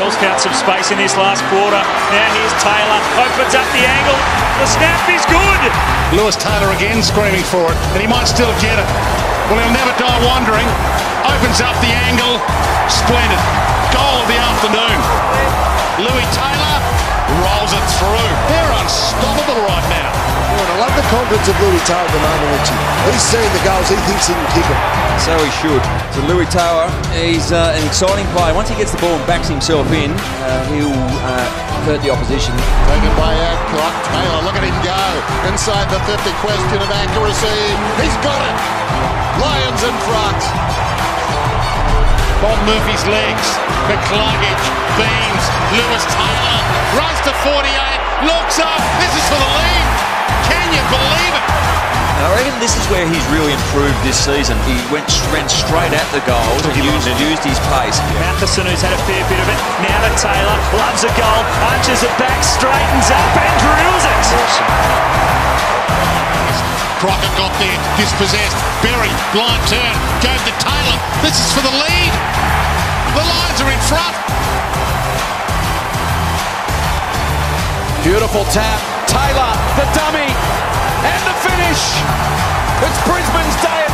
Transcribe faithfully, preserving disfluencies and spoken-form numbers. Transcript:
Eels got some space in this last quarter. Now here's Taylor, opens up the angle. The snap is good. Lewis Taylor again screaming for it, and he might still get it. Well, he'll never die wondering. Opens up the angle. Splendid. Goal of the afternoon. Louis Taylor rolls it through. They're unstoppable right now. I love the confidence of Louis Taylor at the moment, Richie. He's seeing the goals, he thinks he can kick them. So he should. So Louis Taylor, he's uh, an exciting player. Once he gets the ball and backs himself in, uh, he'll uh, hurt the opposition. Taken by Adcock. Taylor, look at him go. Inside the fifty, question of accuracy. He's got it. Lions in front. Bob Murphy's legs, McCluggage, Beams, Lewis Taylor, runs to forty-eight, looks up, this is for the lead. Can you believe it? I reckon this is where he's really improved this season. He went ran straight at the goals and used, used his pace. Matheson, who's had a fair bit of it, now to Taylor, loves a goal, arches it back, straightens up and drills it. Crockett got there, dispossessed, Berry, blind turn, gave to Taylor, this is for the lead. The Lions are in front. Beautiful tap, Taylor, the dummy, and the finish. It's Brisbane's day.